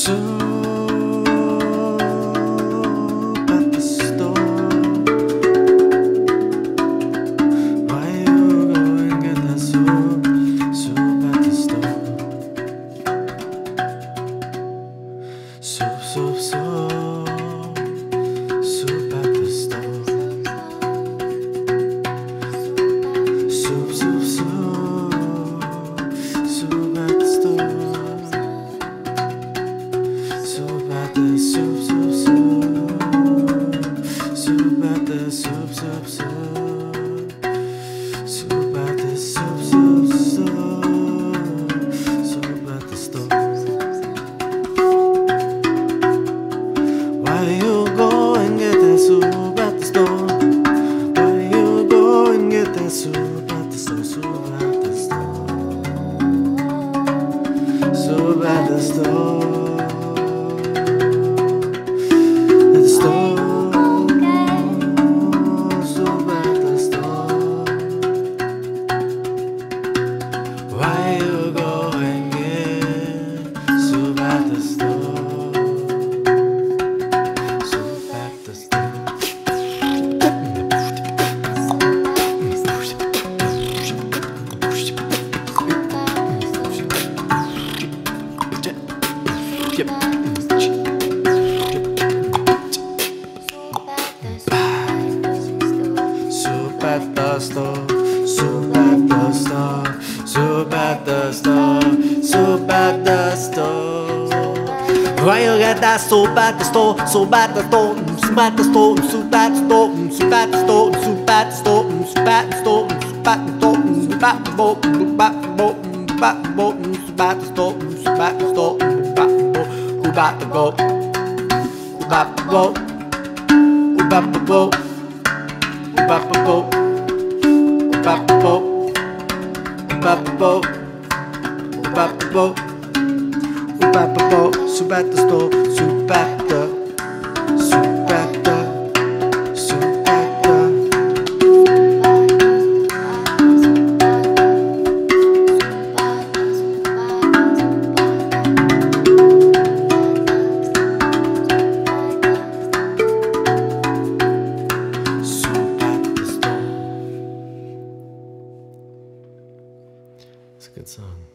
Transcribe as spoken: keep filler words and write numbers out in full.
Soup at the store. Why you go and get that soup? Soup at the store. Soup, soup, soup. Soup at the store. Soup, soup, soup. Soup at the store. Soup at the soup, soup, soup. Soup at the soup, soup, soup. Soup at the soup, soup, soup. Soup at the store. Why you go and get that soup at the store? Why you go and get that soup at the store? Soup at the store. Soup at the store. Why you go and get soup at the store? Soup at the store. Soup at the store. Soup at the store. Soup at the store, soup at the store. Why you get that soup at the store? Soup at the store, soup at the store, soup at the store, soup at the store, soup at the store, soup at the store, soup at the store, soup at the store, soup at the store, soup at the store, soup at the store, soup at the store, who got the go? Who got the go? Who got the go? Who got the go? Who got the go? Ba-ba-bo, ba-ba-bo, ba-ba-bo. Soup at the store, soup at the, soup at the, soup at the. Soup at the store. It's a good song.